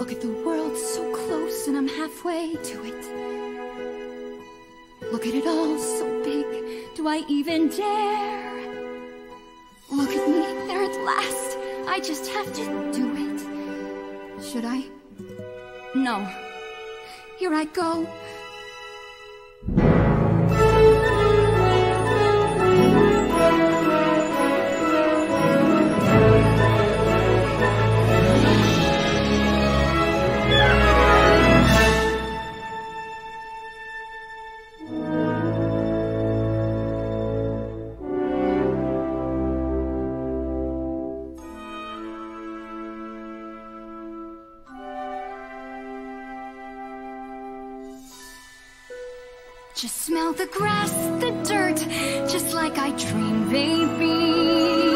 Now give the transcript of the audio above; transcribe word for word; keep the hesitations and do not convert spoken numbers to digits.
Look at the world so close and I'm halfway to it. Look at it all so big, do I even dare? Look at me, there at last, I just have to do it. Should I? No. Here I go. Just smell the grass, the dirt, just like I dreamed they'd be.